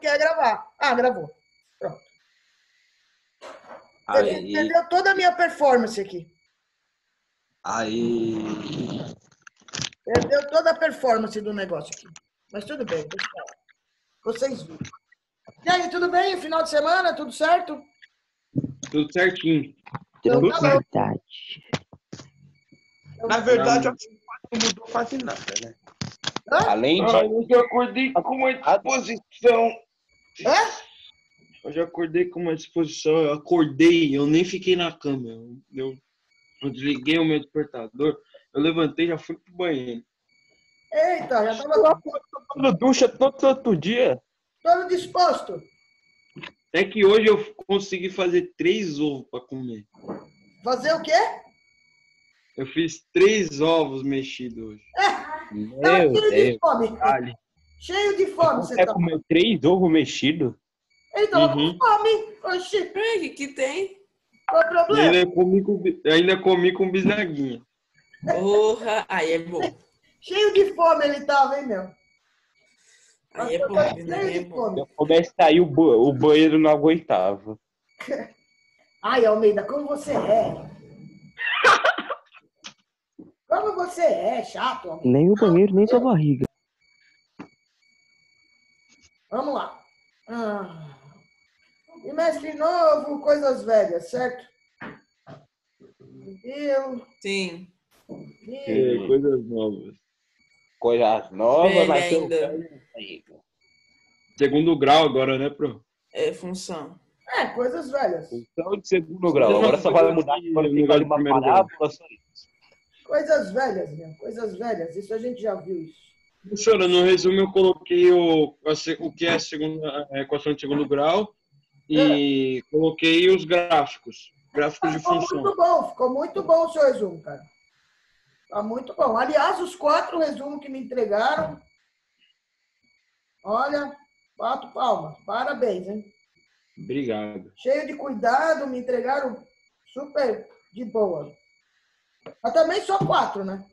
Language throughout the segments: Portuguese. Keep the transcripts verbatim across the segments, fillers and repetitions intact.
quer gravar. Ah, gravou. Pronto. Aí, Entendeu toda a minha performance aqui. aí, Perdeu toda a performance do negócio aqui. Mas tudo bem, deixa eu falar. Vocês viram. E aí, tudo bem? Final de semana, tudo certo? Tudo certinho. Então, tá bom. Tranquilidade. na verdade, eu acho que não mudou quase nada, né? Hã? Além de... Ah, hoje eu acordei com uma disposição. Hã? Hoje eu acordei com uma disposição. Eu acordei, eu nem fiquei na cama. Eu, eu, eu desliguei o meu despertador. Eu levantei e já fui pro banheiro. Eita, já tava Tomando ducha todo santo dia. todo disposto. Até que hoje eu consegui fazer três ovos para comer. Fazer o quê? Eu fiz três ovos mexidos hoje. Tá Meu cheio de Deus. fome. Vale. Cheio de fome você Quer tá. comer três ovos mexidos? Ele tava Uhum. com fome. Oxi, Ei, que tem? qual é o E problema? ainda comi com, bi- ainda comi com bisnaguinha. Porra, aí é bom. Cheio de fome ele tava, hein, meu? Aí é bom, Cheio né? É de bom. fome. Eu comecei a sair, o, ba- o banheiro não aguentava. Ai, Almeida, como você é? Como você é, chato, Almeida. Nem o banheiro, nem tua barriga. Vamos lá. Ah. Trimestre novo, coisas velhas, certo? Viu? Sim. É, coisas novas. Coisas novas, Velha mas tem um ainda. velho amigo. Segundo grau agora, né, pro? É função. É, coisas velhas. Então, de segundo grau. Agora só vai mudar. Agora tem que uma parábola. Só isso. Coisas velhas, meu. Coisas velhas. Isso a gente já viu isso. Professora, no resumo eu coloquei o, a se- o que é a, segunda, a equação de segundo grau e coloquei os gráficos, gráficos de Ficou função. muito bom, ficou muito bom o seu resumo, cara. Tá muito bom. Aliás, os quatro resumos que me entregaram, olha, bato palmas. Parabéns, hein? Obrigado. Cheio de cuidado, me entregaram super de boa. Mas também só quatro, né?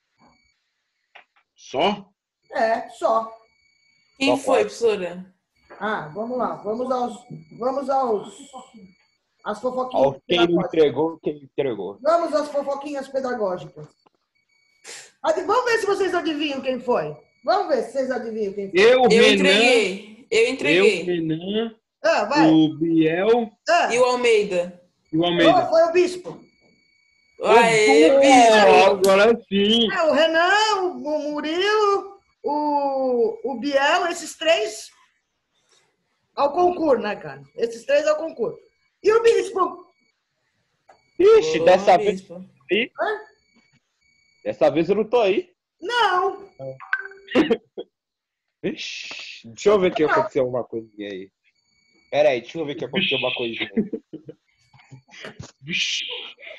Só? É, só. Quem Só foi, quatro. professora? Ah, vamos lá. Vamos aos... Vamos aos... As fofoquinhas Ó, quem não pedagógicas. entregou, quem entregou. Vamos às fofoquinhas pedagógicas. Adi- Vamos ver se vocês adivinham quem foi. Vamos ver se vocês adivinham quem foi. Eu, Eu Renan, entreguei. Eu eu, entreguei. Renan, Ah, vai. o Biel Ah, E o Almeida? e o oh, Almeida. foi o bispo. Aê, Oh, bicho! agora sim. É, o Renan, o o Murilo, o, o Biel, esses três ao concurso, né, cara? Esses três ao concurso. E o bispo? Ixi, Ô, dessa vez, bispo. Hã? dessa vez eu não tô aí. Não. Ixi, deixa eu ver que aconteceu uma coisinha aí. Pera aí, deixa eu ver que aconteceu uma coisinha aí. Vixe.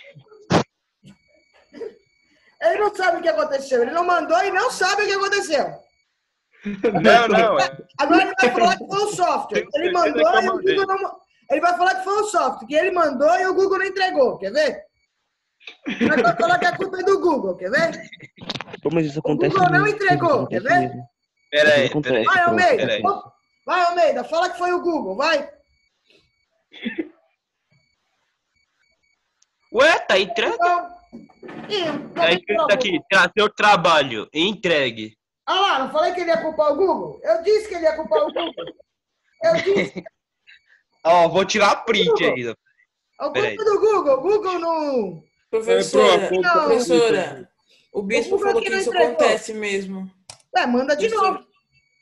Ele não sabe o que aconteceu. Ele não mandou e não sabe o que aconteceu. Não, não, é. Agora ele vai falar que foi o software. Tenho Ele certeza mandou que eu e o mandei. Google não... Ele vai falar que foi o software, que ele mandou e o Google não entregou. Quer ver? Ele vai falar que a culpa é do Google. Quer ver? Pô, mas isso O acontece Google não mesmo. entregou, Isso acontece quer ver? mesmo. Pera aí, Isso pera aí. acontece, Vai, pronto, Almeida. acontece. Vai, Almeida. Fala que foi o Google. Vai. Ué, tá entregue? Então, ih, como Tá é que escrito tá o aqui, Google? tra- seu trabalho, entregue. Ah lá, não falei que ele ia culpar o Google? Eu disse que ele ia culpar o Google. Eu disse. Ó, vou tirar print ainda. A culpa Peraí. é do Google. O Google não... Professora, É, pro- Não. professora, o bispo Google falou que que não isso entregou. acontece mesmo. É, manda de Professora. novo.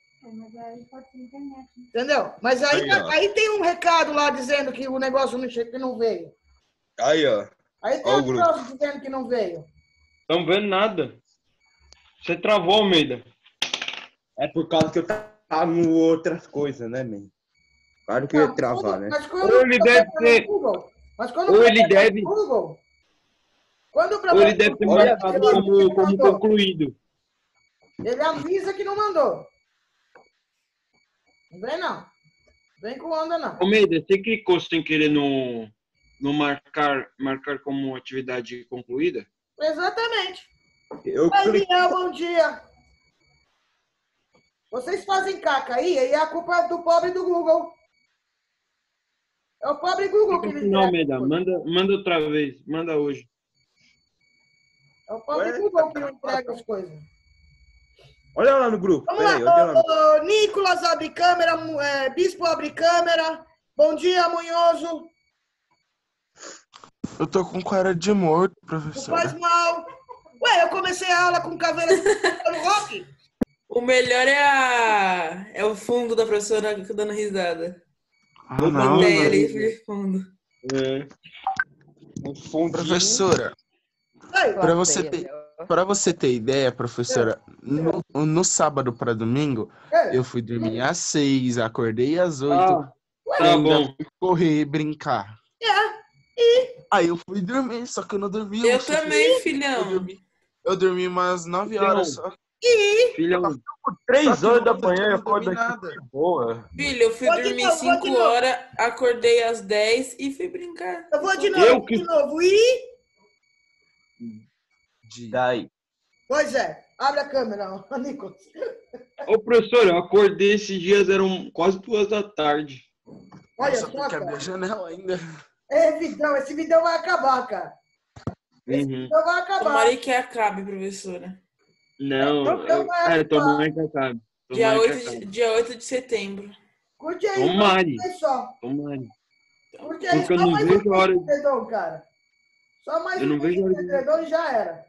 Entendeu? Mas aí, Aí, ó. aí tem um recado lá dizendo que o negócio não, che- que não veio. Aí, ó. Aí tem Ó o um grupo. troço dizendo que não veio. Não vendo nada. Você travou, Almeida. É por causa que eu tava no outras coisas, né, man? Claro que eu ia Não, travar, quando- né? Mas quando Ou ele o problema deve é ter- no Google, mas quando ou o ele problema é no deve- Google, quando o Ou problema ele deve ter é no Google, marcado ele avisa como, que como não mandou. concluído. Ele avisa que não mandou. Não vem, não. Vem com onda, não. Almeida, você clicou sem querer no, no marcar, marcar como atividade concluída? Exatamente. Eu Oi, cliquei. Biel, bom dia. Vocês fazem caca aí, e a culpa é do pobre do Google. É o pobre Google que ele Não, entrega. Almeida, manda, manda outra vez. Manda hoje. É o pobre Ué? Google que não entrega as coisas. Olha lá no grupo. Vamos Peraí, lá, olha lá. no- ô, ô, Nicolas abre câmera, Mu- é, Bispo abre câmera. Bom dia, Munhoso. Eu tô com cara de morto, Não faz professora. mal. Ué, eu comecei a aula com caveira no rock. O melhor é a é o fundo da professora dando risada. Ah, Eu não, Ideia velho. ali de fundo. É. Um fundinho. Professora, Aí, pra você ter, pra você ter ideia, professora, no, no sábado pra domingo, é, eu fui dormir às seis, acordei às oito, Ah, e tá ainda bom. fui correr, brincar. Aí eu fui dormir, só que eu não dormi. Eu só fui- também, Eu filhão. dormi, eu dormi umas nove horas só. Filhão, Três Só horas que da não- manhã eu eu não dormi acordo aqui. nada. Boa. Filho, eu fui Vou de dormir novo, vou de cinco novo. horas, acordei às dez e fui brincar. eu vou de novo, Eu vou que- de novo. E... De- Daí. Pois é, abre a câmera, ó, Nicolas. ô professor, eu acordei esses dias, eram quase duas da tarde. Olha Só só, porque abri a cara. janela ainda. É, vidão, esse vidão vai acabar, cara. Esse Uhum. vidão vai acabar. Tomara que acabe, professora. Não, Então eu, vai é, tomara que acabe. Dia Tomara que oito, de, acabe. dia oito de setembro. Curte aí, Tomare. curte aí só. Tomara. Curte aí Porque eu só não mais vejo um a hora- edredom, cara. Só mais Eu um não vejo a hora de- edredom e já era.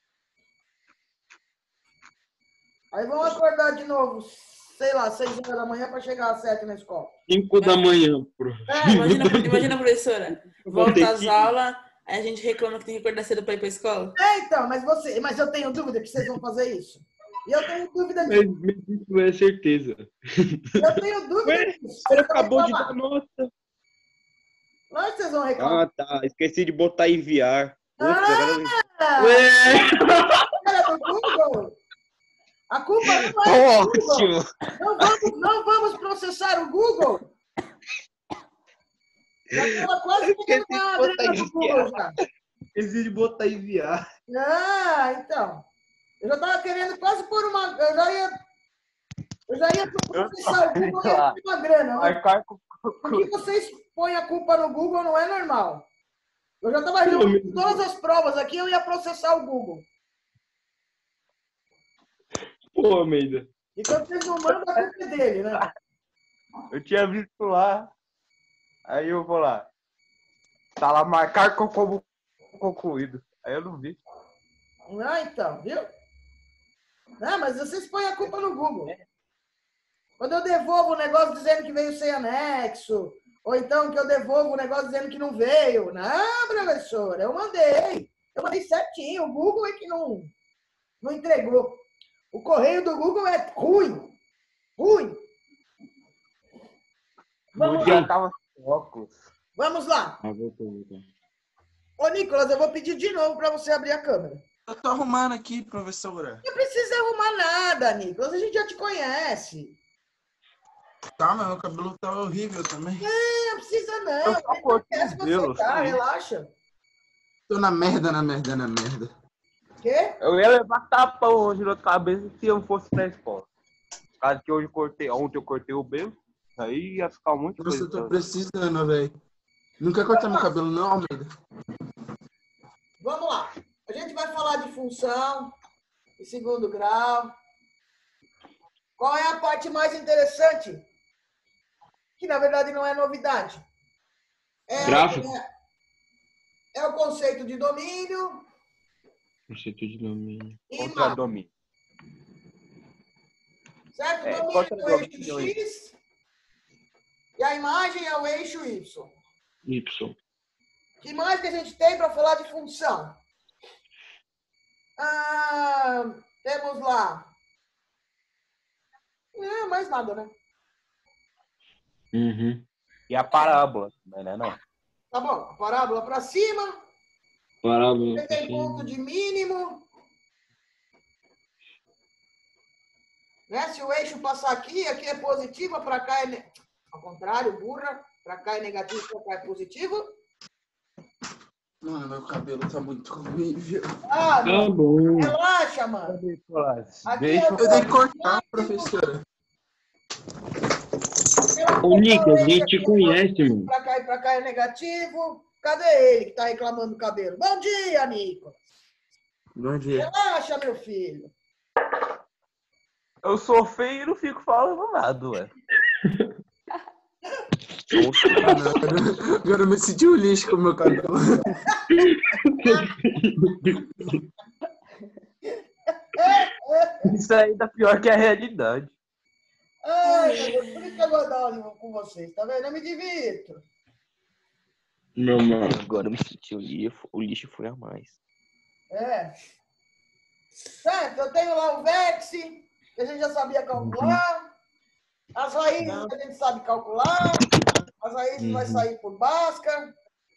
Aí vão acordar de novo, sei lá, seis horas da manhã para chegar às sete na escola. Cinco da manhã, pro. É, Imagina, imagina a professora. vou Volta ter às que- aulas, aí a gente reclama que tem que acordar cedo pra ir pra escola. é, então, mas você, mas eu tenho dúvida que vocês vão fazer isso. E eu tenho dúvida Mas disso. mas isso é certeza. Eu tenho dúvida Ué, disso. Ele Vocês vão acabou de reclamar. dar nota. Lógico que vocês vão reclamar. Ah, tá. Esqueci de botar enviar. Putz, Ah! agora eu- Ah, Ué! era do Google. A culpa não é do Google. Ótimo. Não vamos, não vamos processar o Google. Já estava quase pegando Esqueci de uma botar grana do enviar. Google já. Esqueci de botar enviar. Ah, então. Eu já estava querendo quase pôr uma. Eu já ia. Eu já ia processar o Google e ia ter uma grana. Mas Marcar com... por que vocês põem a culpa no Google não é normal. Eu já estava reunindo todas as provas aqui, eu ia processar o Google. Pô, Almeida. E quando vocês não mandam, a culpa é dele, né? Eu tinha visto lá. Aí eu vou lá. Tá lá, marcar com como concluído. Aí eu não vi. Ah, então, viu? Não, mas vocês põem a culpa no Google. Quando eu devolvo o negócio dizendo que veio sem anexo, ou então que eu devolvo o negócio dizendo que não veio. Não, professor, eu mandei. Eu mandei certinho. O Google é que não, não entregou. O correio do Google é ruim. Ruim. No Vamos dia lá. eu tava com óculos. Vamos lá. Ah, voltou, voltou. Ô, Nicolas, eu vou pedir de novo para você abrir a câmera. Eu tô arrumando aqui, professora. Não precisa arrumar nada, Nicolas. A gente já te conhece. Calma, meu cabelo tá horrível também. Não precisa, não. Eu só cortei Esquece os você pelos, tá, sim. relaxa. Tô na merda, na merda, na merda. Quê? Eu ia levar tapão hoje na cabeça se eu fosse na escola. Por causa que hoje eu cortei, ontem eu cortei o belo, aí ia ficar muito Nossa, eu coisa. tô precisando, velho. Não quer cortar meu cabelo, não, Almeida? Vamos lá. A gente vai falar de função, de segundo grau. Qual é a parte mais interessante? Que, na verdade, não é novidade. É, Gráfico. é, é o conceito de domínio Conceito de domínio. e Contra mapa. domínio. Certo? É, Domínio contra é o eixo domínio. X e a imagem é o eixo Y. Y. O que mais que a gente tem para falar de função? Ah, temos lá. Não, mais nada, né? Uhum. E a parábola, não é não? Tá bom. A parábola para cima. Parábola. Você tem ponto de mínimo. Né? Se o eixo passar aqui, aqui é positivo, para cá é. Ne... Ao contrário, burra. Para cá é negativo, para cá é positivo. Mano, meu cabelo tá muito horrível. Ah, Tá não. bom. Relaxa, mano. Aqui Deixa é Eu tenho que cortar, professora. Ô, Nick, a gente te conhece, mano. Pra cá e pra cá é negativo. Cadê ele que tá reclamando do cabelo? Bom dia, Nico. Bom dia. Relaxa, meu filho. Eu sou feio e não fico falando nada, ué. Agora, agora eu me senti um lixo com o meu cabelo. Isso aí tá pior que a realidade. Ai, meu Deus, por isso que eu vou dar um com vocês, tá vendo? Eu me divirto. Meu mano. Agora eu me senti o lixo, o lixo foi a mais. É. Certo, eu tenho lá o vértice, que a gente já sabia calcular. As raízes que a gente sabe calcular. As raízes Uhum. vai sair por Bhaskara.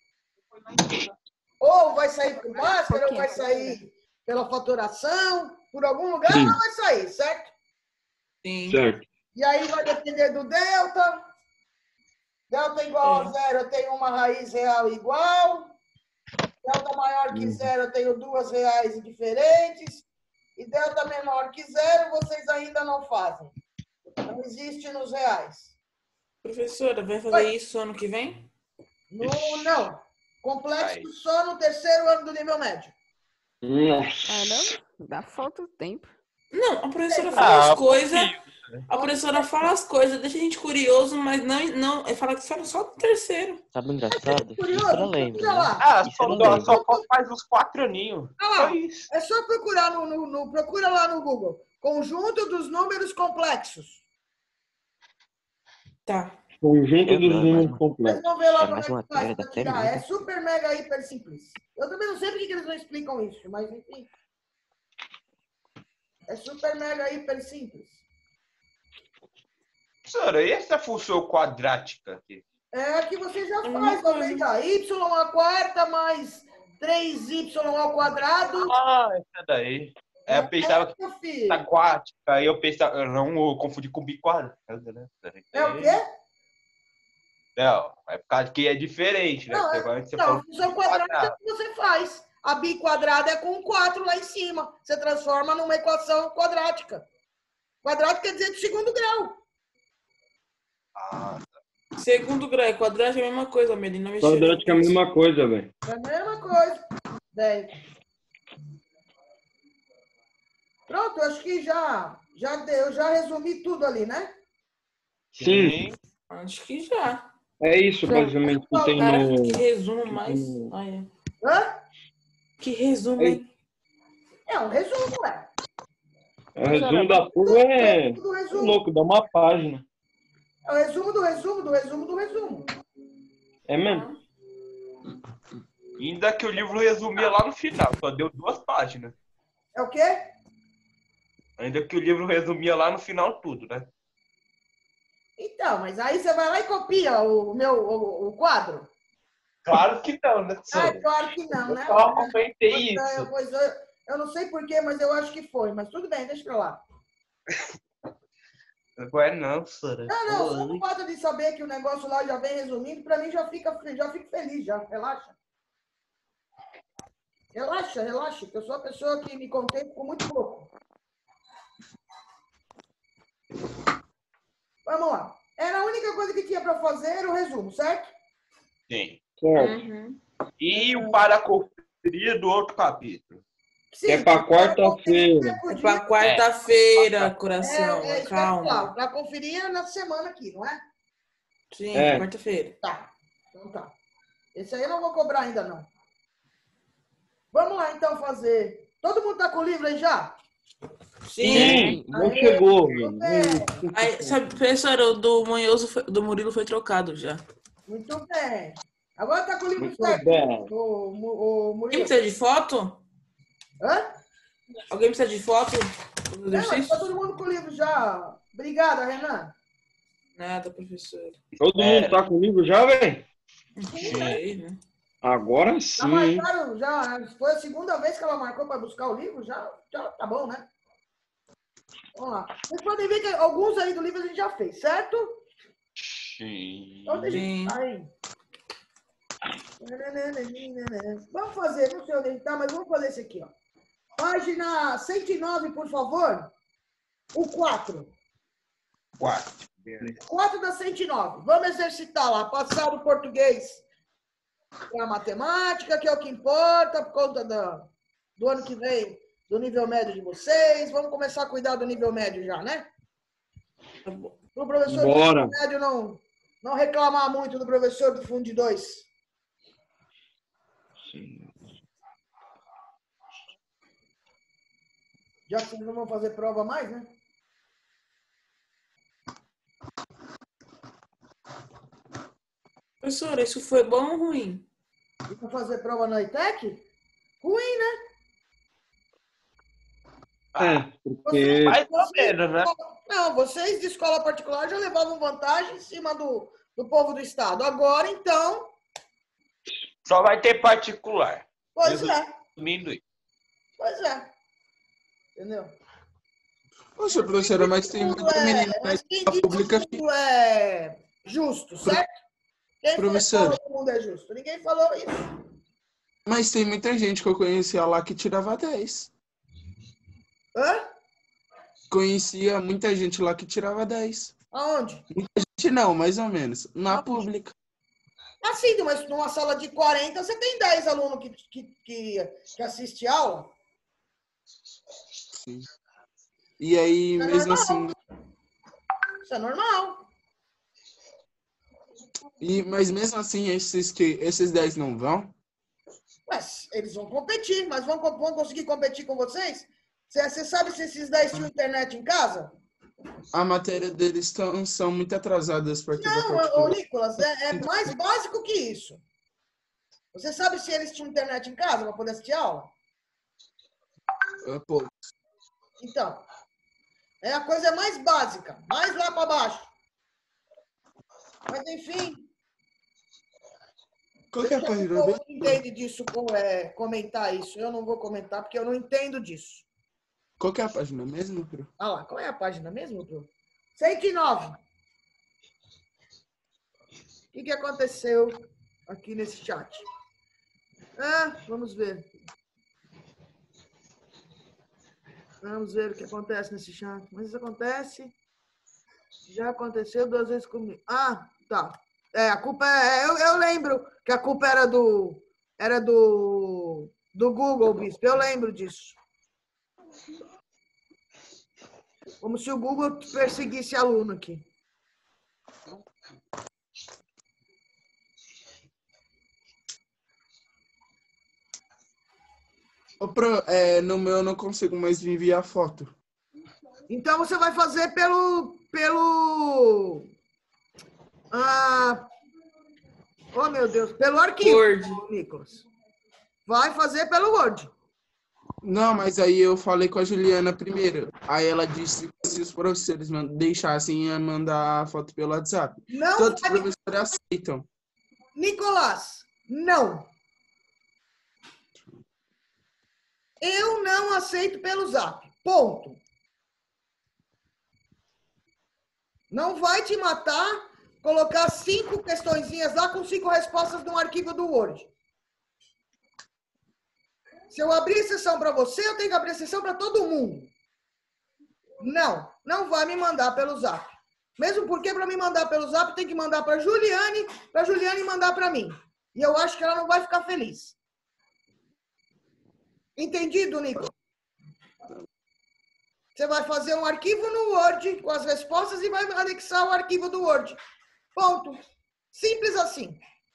Ou vai sair por Bhaskara, ou vai sair pela fatoração. Por algum lugar Sim. ela vai sair, certo? Sim. Certo. E aí vai depender do delta. Delta igual É. a zero, eu tenho uma raiz real igual. Delta maior que Uhum. zero, eu tenho duas reais diferentes. E delta menor que zero, vocês ainda não fazem. Não existe nos reais. Professora, vai fazer Oi. isso ano que vem? No, não. Complexo Vai. só no terceiro ano do nível médio. Nossa. Ah, não? Dá falta o tempo. Não, a professora Ah, fala as coisas. pouquinho. A professora fala as coisas, deixa a gente curioso, mas não, não é falar que só só no terceiro. Sabe o engraçado? Curioso? Isso ela lembra, Procura né? lá. Ah, Isso só, ela só, lembra. só faz uns quatro aninhos. Ah lá. Só isso. É só procurar no, no, no- procura lá no Google. Conjunto dos números complexos. Tá. Conjunto É, dos não, é mais números uma- Vocês complexos. vão ver lá É como mais é que uma faz matéria pra da tirar. série, É né? super mega hiper simples. Eu também não sei por que que eles não explicam isso, mas enfim. É super mega hiper simples. Professora, e essa função quadrática aqui? É a que você já É a mesma faz coisa. também, já. Y a quarta mais três y ao quadrado. Ah, essa daí. É, eu pensava que meu filho. tá aquática, aí eu pensava, eu não eu confundi com biquadrada, né? É o quê? Não, é por causa que é diferente, né? Não, Porque é- agora você Não, falou função quadrática é o que você faz. A bi quadrada é com quatro lá em cima. Você transforma numa equação quadrática. Quadrática quer dizer de segundo grau. Ah, Segundo grau, é quadrático é a mesma coisa, Melina. Não mexeu. Quadrática é a mesma coisa, velho. É a mesma coisa. Bem. Pronto, acho que já, já deu, já resumi tudo ali, né? Sim, Acho que já. é isso basicamente que tem Cara, no. que resumo mais. no- Ah, é. Hã? Que resumo, Ei. hein? É um resumo, é. O resumo da prova é. Do é resumo. louco, dá uma página. É o resumo do resumo do resumo do resumo. É mesmo? ainda que o livro resumia lá no final, só deu duas páginas. É o quê? Ainda que o livro resumia lá no final tudo, né? Então, mas aí você vai lá e copia o meu o, o quadro. Claro que não, né, Ah, professora? claro que não, Eu né? só comentei Pois é, isso. pois é. Eu não sei porquê, mas eu acho que foi. Mas tudo bem, deixa pra lá. Agora não, professora. Não, não, só o fato de saber que o negócio lá já vem resumindo, pra mim já fica, já fico feliz, já. Relaxa. Relaxa, relaxa, que eu sou a pessoa que me contente com muito pouco. Vamos lá. Era a única coisa que tinha pra fazer, era o resumo, certo? Sim. Certo. Uhum. E o para conferir do outro capítulo. Sim, É pra quarta-feira. É pra quarta-feira, É. coração. É, é isso que eu Calma. falo, pra conferir na semana aqui, não é? Sim, É. quarta-feira. Tá, então tá. Esse aí eu não vou cobrar ainda, não. Vamos lá, então, fazer. Todo mundo tá com o livro aí já? Sim. Sim, não Aê, chegou, muito velho. bem. Aí, sabe, professora, o do Manhoso, foi- do Murilo foi trocado já. Muito bem. Agora tá com o livro Muito certo, bem. o, Mu- o Alguém Murilo. precisa de foto? Hã? Alguém precisa de foto do Não, mas exercício? tá todo mundo com o livro já. Obrigada, Renan. Nada, professora. Todo É. mundo tá com o livro já, velho? Sim. Aí, né? Agora Já sim. marcaram, já. Foi a segunda vez que ela marcou para buscar o livro, já, já tá bom, né? Vamos lá. Vocês podem ver que alguns aí do livro a gente já fez, certo? Sim. Então deixa Sim. eu aí. Vamos fazer, não sei onde ele tá, mas vamos fazer esse aqui, ó. Página cento e nove, por favor. O quatro. Quatro. quatro dá cento e nove. Vamos exercitar lá. Passar do português para a matemática, que é o que importa, por conta do, do ano que vem, do nível médio de vocês. Vamos começar a cuidar do nível médio já, né? Para o professor Bora. do nível médio não, não reclamar muito do professor do fundo de dois. Já que vocês não vão fazer prova mais, né? Professora, isso foi bom ou ruim? E para fazer prova na I T E C? Ruim, né? É, porque. Mais ou menos, né? Não, vocês de escola particular já levavam vantagem em cima do, do povo do Estado. Agora, então, Só vai ter particular. pois é, Resumindo isso. pois é. Entendeu? Poxa, professora, mas tem Tudo muita é, menina na mas quem escola diz pública que que... tudo é justo, certo? Quem falou Professor. que o mundo é justo? Ninguém falou isso. Mas tem muita gente que eu conhecia lá que tirava dez. Hã? Conhecia muita gente lá que tirava dez. Aonde? Muita gente não, mais ou menos. Na Aonde? pública. Assim, mas numa sala de quarenta, você tem dez alunos que, que, que, que assistem aula? Sim. E aí, Isso é mesmo normal. assim... Isso é normal. E, mas mesmo assim, esses, que, esses dez não vão? Mas eles vão competir, mas vão, vão conseguir competir com vocês? Você, você sabe se esses dez tinham internet em casa? A matéria deles tão, são muito atrasadas para toda Não, ô, particular. Nicolas, é, é mais básico que isso. Você sabe se eles tinham internet em casa para poder assistir aula? É, pô, Então, é a coisa mais básica, mais lá para baixo. Mas, enfim, qual que é a deixa o página povo mesmo? que entende disso é, comentar isso. Eu não vou comentar porque eu não entendo disso. Qual que é a página mesmo, Pro? Ah lá, qual é a página mesmo, Bruno? cento e nove. O que, que aconteceu aqui nesse chat? Ah, vamos ver. Vamos ver o que acontece nesse chat. Mas isso acontece. Já aconteceu duas vezes comigo. Ah, tá. É, a culpa é. Eu, eu lembro que a culpa era do. Era do. Do Google, Bispo. Eu lembro disso. Como se o Google perseguisse aluno aqui. Ô, Pro, é, no meu eu não consigo mais enviar foto. Então você vai fazer pelo. Pelo. Ah, oh, meu Deus. Pelo arquivo, Word. Nicolas. Vai fazer pelo Word. Não, mas aí eu falei com a Juliana primeiro. Aí ela disse que se os professores man- deixassem, ia mandar a foto pelo WhatsApp. Não Todos os vai. professores aceitam. Nicolás, não. Eu não aceito pelo Zap. Ponto. Não vai te matar colocar cinco questõezinhas lá com cinco respostas num arquivo do Word. Se eu abrir exceção para você, eu tenho que abrir exceção para todo mundo. Não, não vai me mandar pelo Zap. Mesmo porque para me mandar pelo Zap tem que mandar para Juliane, para Juliane mandar para mim. E eu acho que ela não vai ficar feliz. Entendido, Nico? Você vai fazer um arquivo no Word com as respostas e vai anexar o arquivo do Word. Ponto. Simples assim.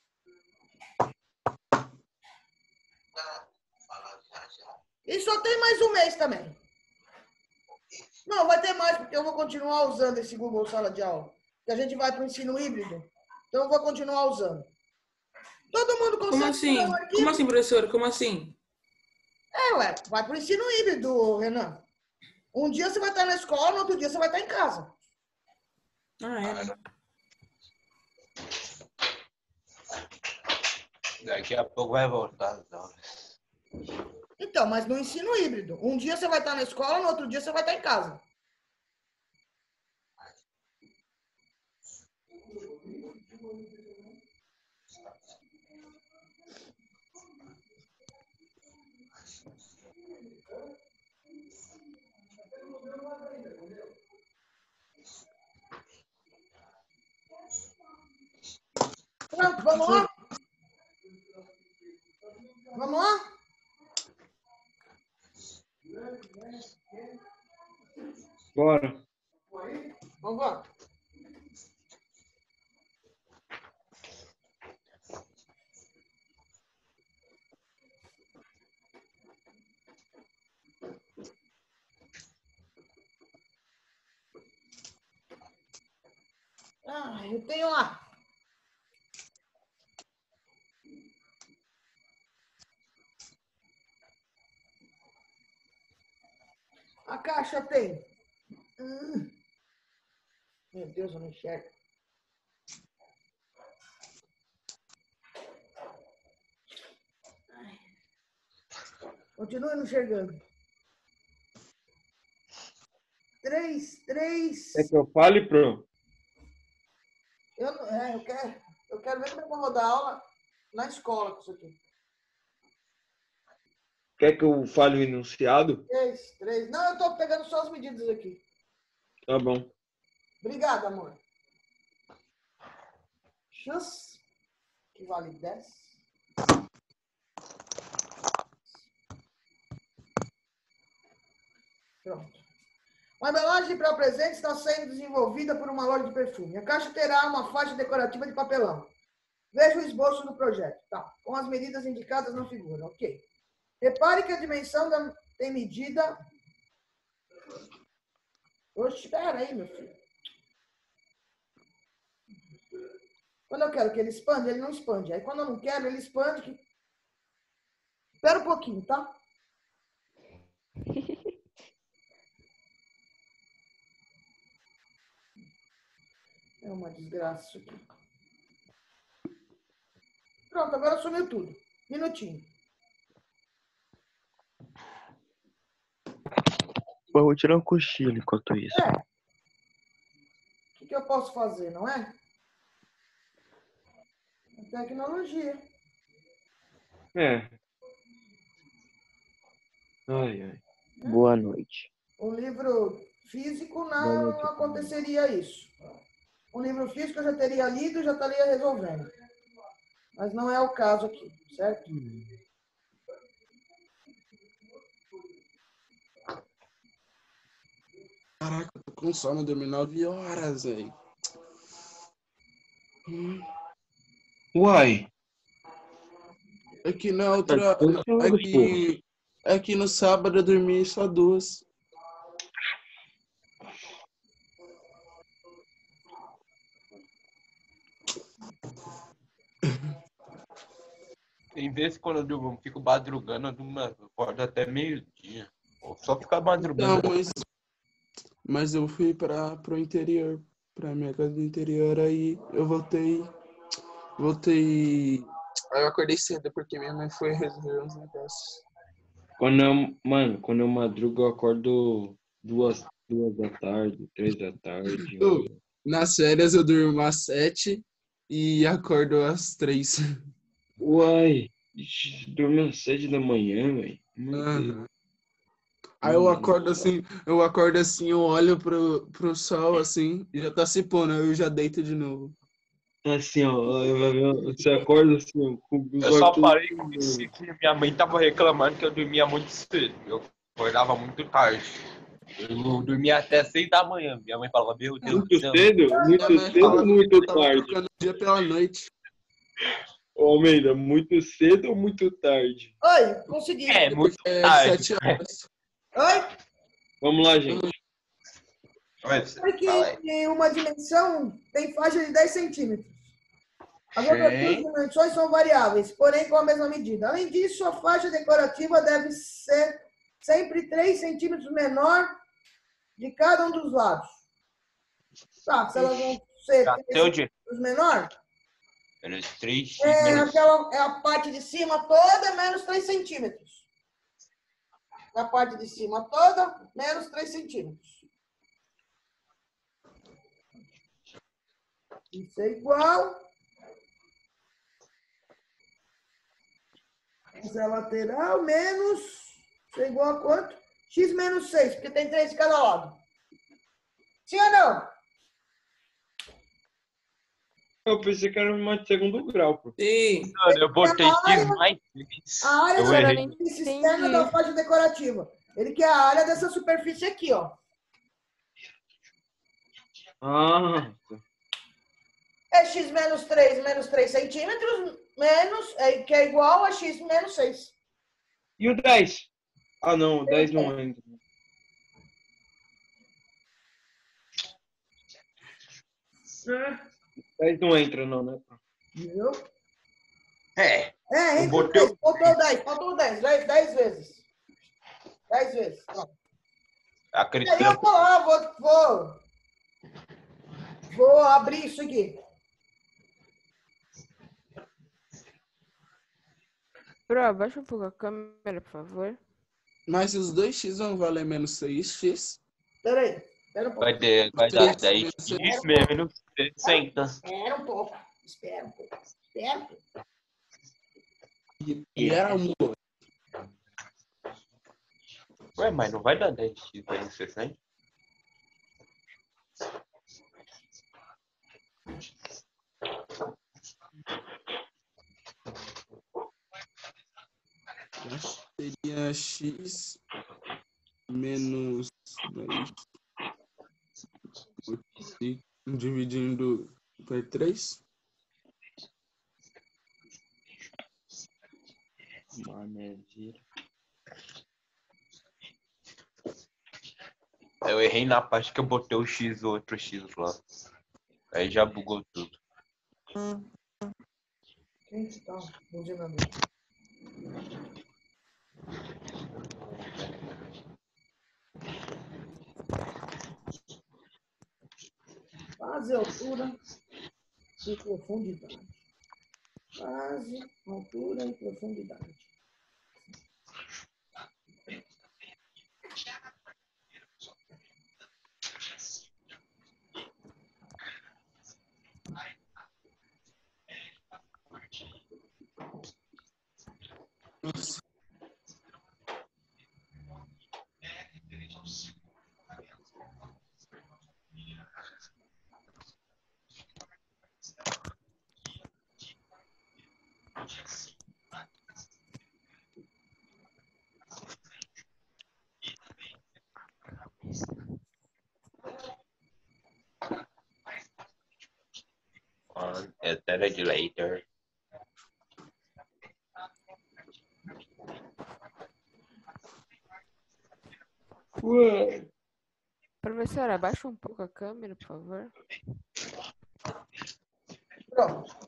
E só tem mais um mês também. Não, vai ter mais, porque eu vou continuar usando esse Google Sala de Aula. E a gente vai para o ensino híbrido. Então eu vou continuar usando. Todo mundo consegue Como assim? fazer um arquivo? Como assim, professora? Como assim? É, ué, vai para o ensino híbrido, Renan. Um dia você vai estar na escola, no outro dia você vai estar em casa. Ah, é. Daqui a pouco vai voltar as aulas. Então, mas no ensino híbrido. Um dia você vai estar na escola, no outro dia você vai estar em casa. Vamos lá? Vamos lá? Bora. Vamos lá. Ah, eu tenho lá. A caixa tem. Hum. Meu Deus, eu não enxergo. Ai. Continua não enxergando. Três, três. Quer que eu fale, Pro? Eu, não- é, eu, quero, eu quero ver como eu vou dar aula na escola com isso aqui. Quer que eu fale o enunciado? Três, três. Não, eu tô pegando só as medidas aqui. Tá bom. Obrigado, amor. X, que vale dez. Pronto. Uma embalagem para o presente está sendo desenvolvida por uma loja de perfume. A caixa terá uma faixa decorativa de papelão. Veja o esboço do projeto. Tá. Com as medidas indicadas na figura. Ok. Repare que a dimensão da, tem medida... Oxe, espera aí, meu filho. Quando eu quero que ele expande, ele não expande. Aí quando eu não quero, ele expande. Que... Espera um pouquinho, tá? É uma desgraça isso aqui. Pronto, agora sumiu tudo. Minutinho. Eu vou tirar um cochilo enquanto isso. É. O que, que eu posso fazer, não é? A tecnologia. É. Ai, ai. Boa noite. Um livro físico Boa não noite. aconteceria isso. Um livro físico eu já teria lido e já estaria resolvendo. Mas não é o caso aqui, certo? Caraca, eu tô com sono, dormi nove horas, velho. Hum. Uai. É que na outra. Tá tudo É certo, que, é que no sábado eu dormi só duas. Tem vezes quando eu durmo, fico madrugando, eu durmo, eu acordo até meio-dia. Ou só ficar madrugando. Não, mas, mas eu fui para pro interior, pra minha casa do interior, aí eu voltei. Voltei. Aí eu acordei cedo porque minha mãe foi resolver uns negócios. Quando eu, mano, quando eu madrugo, eu acordo duas, duas da tarde, três da tarde. Ô, nas férias eu durmo às sete e acordo às três. Uai, ixi, dormi às sete da manhã, velho. Meu Deus. Aham. Aí eu acordo assim, eu acordo assim, eu olho pro, pro sol assim, e já tá se pondo, aí eu já deito de novo. Tá assim, ó, você acorda assim, ó, com os Eu só olhos parei tudo- com isso que minha mãe tava reclamando que eu dormia muito cedo. Eu acordava muito tarde. Eu dormia até seis da manhã. Minha mãe falava, meu Deus Muito do céu. cedo? Muito Minha mãe cedo fala ou que muito eu tava tarde? trocando o dia pela noite. Ô, Almeida, muito cedo ou muito tarde? Oi, consegui. É, muito É tarde. sete horas. Oi? Vamos lá, gente. Mas, Porque fala aí. em uma dimensão tem faixa de dez centímetros. As outras duas Sim. dimensões são variáveis, porém com a mesma medida. Além disso, a faixa decorativa deve ser sempre três centímetros menor de cada um dos lados. Tá, se elas vão ser Já três deu de centímetros menor, Eles três é, menos. aquela, é a parte de cima toda menos três centímetros. A parte de cima toda menos três centímetros. Isso é igual. Essa é a lateral menos. Isso é igual a quanto? X menos seis, porque tem três de cada lado. Sim ou não? Eu pensei que era uma de segundo grau, pô. Sim. Mano, eu botei X mais três. A área Eu da errei. nem superfície entendi. externa da faixa decorativa. Ele quer a área dessa superfície aqui, ó. Ah, É x menos três menos três centímetros, menos, é, que é igual a x menos seis. e o dez? Ah, não, o dez não entra. dez não entra, não, né? Viu? É, É, Eu entre botei o- três, faltou dez, faltou dez, dez, dez vezes. dez vezes. Ó. aquele E aí eu trampo. vou lá, vou, vou, vou abrir isso aqui. Bro, abaixa um pouco a câmera, por favor. Mas os dois x vão valer menos seis x. Pera aí, espera um pouco. Vai, ter, vai dar três dez x menos sessenta. Espera um pouco, espera um pouco, espera um pouco. E, e era um. Ué, mas não vai dar dez x menos sessenta? Seria x menos dez. Dividindo por três. Maneira. Eu errei na parte que eu botei o X ou outro X lá. Aí já bugou tudo. Quem que tá buzinando? Base, altura e profundidade. Base, altura e profundidade. Nossa. On a regulator. Ué. Professora, abaixa um pouco a câmera, por favor. Pronto.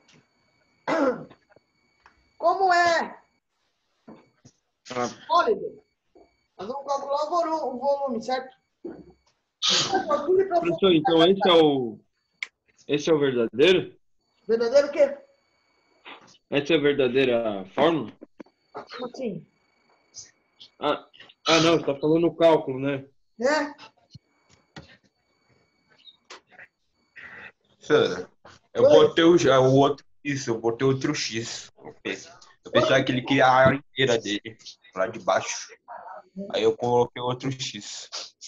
Como é Ah, sólido, nós vamos calcular o volu- o volume, certo? Altura e professor, profundidade. então esse é o. Esse é o verdadeiro? Verdadeiro o quê? Essa é a verdadeira fórmula? Como assim? Ah, ah não, você tá falando o cálculo, né? Né? Professora, eu Oi. botei o, já, o outro X, eu botei outro X. Eu pensava que ele queria a área inteira dele, lá de baixo. Aí eu coloquei outro X.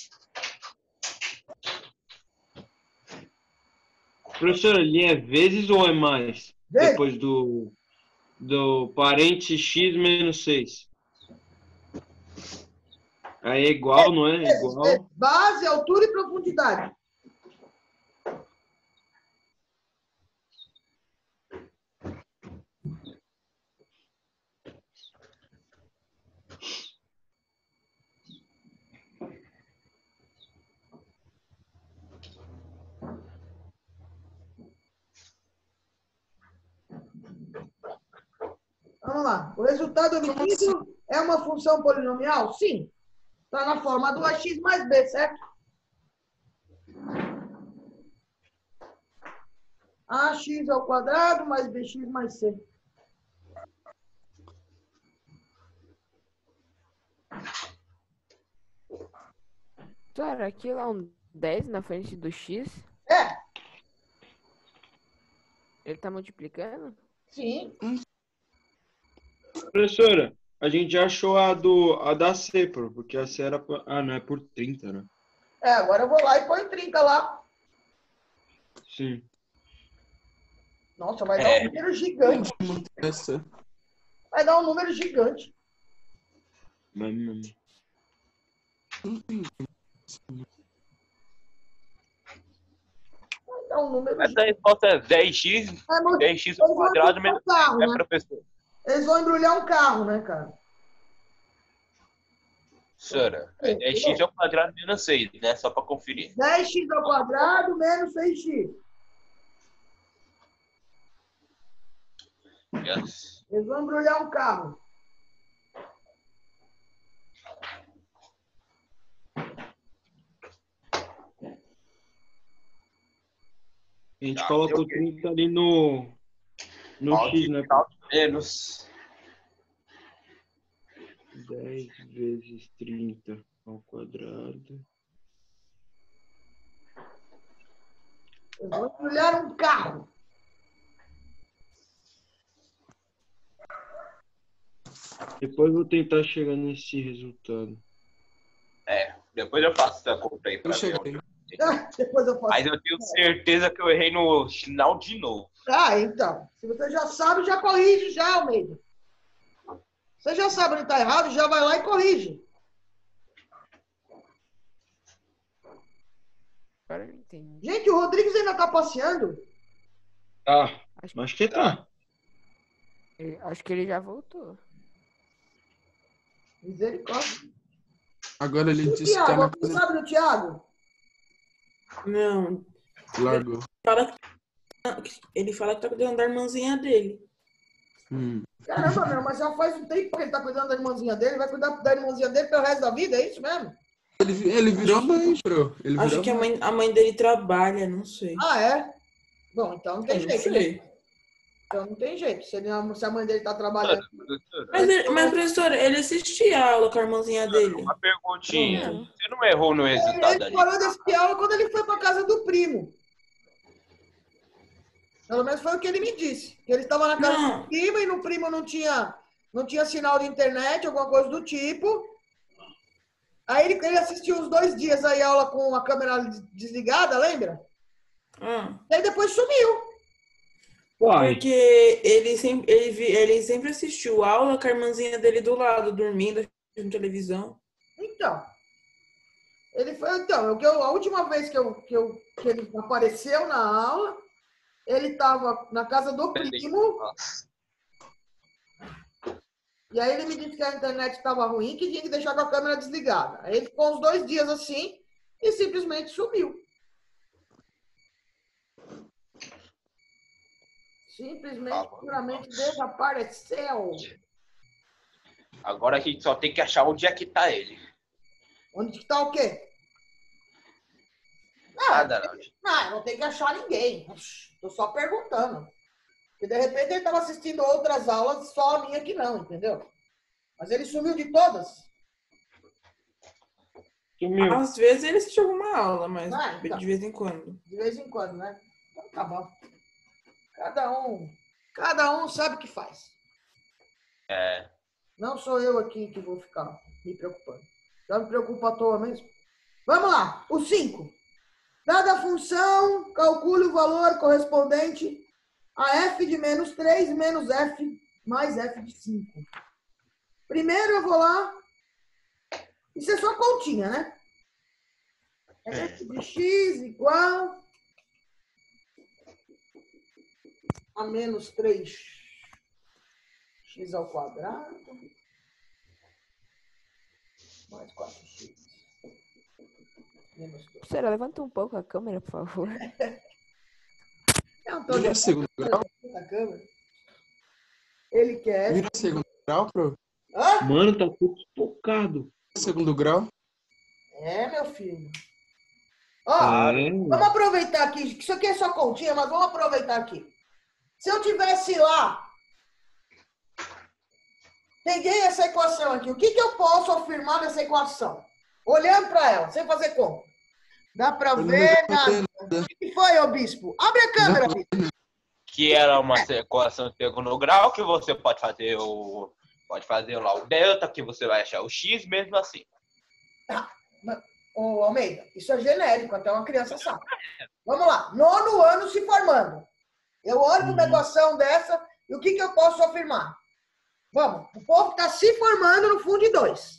Professor, ele é vezes ou é mais? Vezes. Depois do, do parente x menos seis. Aí é igual, não é? Vezes, Igual. vezes. Base, altura e profundidade. Vamos lá. O resultado obtido é uma função polinomial? Sim. Está na forma do A X mais B, certo? A x ao quadrado mais B x mais C. Cara, aquilo é um dez na frente do x? É, Ele tá multiplicando? sim. Professora, a gente já achou a, do, a da C, pô, porque a C era. por- Ah, não, é por trinta, né? É, agora eu vou lá e põe trinta lá. Sim. Nossa, vai dar É. um número gigante. Essa. Vai dar um número gigante. Mas, Vai dar um número Mas a gigante. resposta é dez x, É muito- dez x Eles ao vão quadrado embrulhar menos um carro, seis, né? né, professor? Eles vão embrulhar um carro, né, cara? Professora, é dez x ao quadrado menos seis, né? Só para conferir. dez x ao quadrado menos seis x. Yes. Eles vão embrulhar um carro. a gente Tá, coloca eu o trinta ali no, no X, né? pô? Menos. dez vezes trinta ao quadrado. Eles vão embrulhar um carro. Depois eu vou tentar chegar nesse resultado. É, depois eu faço essa conta aí pra Eu ver. cheguei. Ah, depois eu faço. Mas eu tenho certeza que eu errei no final de novo. Ah, então. Se você já sabe, já corrige já, Almeida. Você já sabe onde está errado, já vai lá e corrige. Agora eu entendi. Gente, o Rodrigues ainda está passeando. Ah, Acho, acho que tá. ele- acho que ele já voltou. Misericórdia. Agora ele E o disse que tá Thiago? na Alguém casa sabe do Thiago? Não, largou. fala que, ele fala que tá cuidando da irmãzinha dele. Hum. Caramba, meu, mas já faz um tempo que ele está cuidando da irmãzinha dele. Vai cuidar da irmãzinha dele pelo resto da vida, é isso mesmo? Ele, ele virou mãe, bro. Ele Acho virou que a mãe. mãe, a mãe dele trabalha, não sei. Ah, é? Bom, então não tem Eu não jeito, né? sei. Então não tem jeito. Se, ele, se a mãe dele está trabalhando. Mas, ele- mas, professora, ele assistia a aula com a irmãzinha dele. Uma perguntinha. Não. Você não errou no Ele, resultado ele ali? parou de assistir aula quando ele foi para casa do primo. Pelo menos foi o que ele me disse. Que ele estava na casa Não. do primo e no primo não tinha, não tinha sinal de internet, alguma coisa do tipo. Aí ele, ele assistiu uns dois dias aí a aula com a câmera desligada, lembra? Ah, E aí depois sumiu. Uai, porque ele sempre, ele, vi- ele sempre assistiu aula com a irmãzinha dele do lado, dormindo, assistindo televisão. Então. Ele foi, então, eu, que eu- a última vez que, eu, que, eu, que ele apareceu na aula, ele estava na casa do primo. Nossa. E aí ele me disse que a internet estava ruim, que tinha que deixar com a câmera desligada. Aí ele ficou uns dois dias assim e simplesmente sumiu. Simplesmente, puramente desapareceu. Agora a gente só tem que achar onde é que tá ele. Onde que tá o quê? Nada, não. Não, eu não tenho que achar ninguém. Estou só perguntando. Porque de repente ele estava assistindo outras aulas, só a minha que não, entendeu? Mas ele sumiu de todas. sumiu. Às vezes ele assistiu alguma aula, mas Ah, então. de vez em quando. De vez em quando, né? Então tá bom. Cada um, cada um sabe o que faz. É. Não sou eu aqui que vou ficar me preocupando. Já me preocupo à toa mesmo. Vamos lá. O cinco. Dada a função, calcule o valor correspondente a f de menos três menos f mais f de cinco. Primeiro eu vou lá. Isso é só continha, né? F de x igual a menos três x ao quadrado mais quatro x menos dois. Professora, levanta um pouco a câmera, por favor. Não, tô Vira segundo grau? na câmera. Ele quer. Vira segundo grau, pro? Hã? Mano, tá tudo focado. Segundo grau? É, meu filho. Ó, É. vamos aproveitar aqui. Isso aqui é só continha, mas vamos aproveitar aqui. Se eu tivesse lá, peguei essa equação aqui. O que, que eu posso afirmar nessa equação? Olhando para ela, sem fazer conta. Dá para Eu não ver vou fazer nada. O que foi, ô bispo? Abre a câmera, bispo. Que era uma equação de segundo grau, que você pode fazer o. Pode fazer lá o delta, que você vai achar o x mesmo assim. Ô, Almeida, isso é genérico, até uma criança sabe. Vamos lá. Nono ano se formando. Eu olho para uma equação dessa e o que, que eu posso afirmar? Vamos, o povo está se formando no fundo de dois.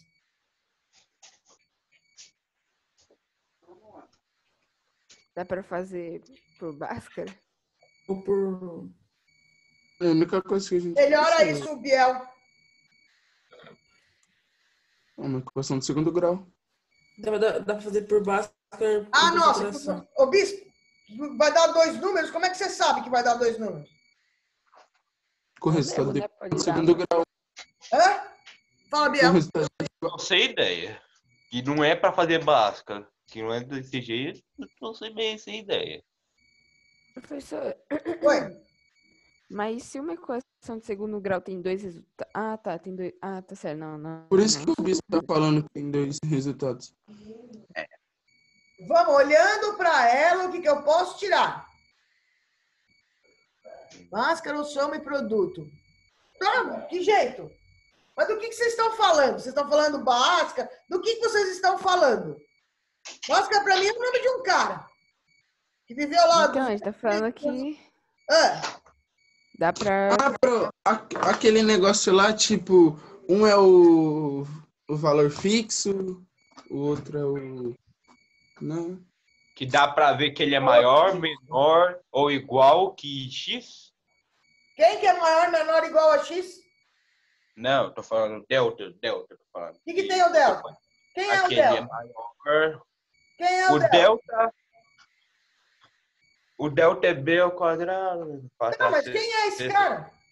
Dá pra fazer por Bhaskara? Ou por... É a única coisa que a gente Melhora precisa. isso, Biel. É uma equação de segundo grau. Dá, dá, dá pra fazer por Bhaskara. Ah, por nossa, subtração. ô Bispo, vai dar dois números? Como é que você sabe que vai dar dois números? Com o Não resultado lembro, de né? Pode dar, segundo mas- grau. Hã? Fala, Com o Biel. resultado Não sei ideia. Que não é pra fazer Bhaskara. Que não é desse jeito, não sei bem essa ideia. Professor, Oi. mas se uma equação de segundo grau tem dois resultados. Ah, tá, tem dois. Ah, tá certo. Não, não. Por isso não. que o bispo tá falando que tem dois resultados. Vamos, olhando para ela, o que, que eu posso tirar? Máscara, soma e produto. Tá, que jeito? Mas do que, que vocês estão falando? Vocês estão falando Bhaskara? Do que, que vocês estão falando? Bhaskara, para mim, é o nome de um cara que viveu lá... Então, a gente tá falando que Ah, dá pra. Ah, bro, a- aquele negócio lá, tipo, um é o, o valor fixo, o outro é o. Né? Que dá pra ver que ele é maior, menor ou igual que X? quem que é maior, menor, igual a X? Não, tô falando delta, delta, tô falando. O que, que tem o delta? Quem é o Aquele é delta? maior. Quem é o, O delta? delta. O delta é B ao quadrado. Não, mas quem é esse cara?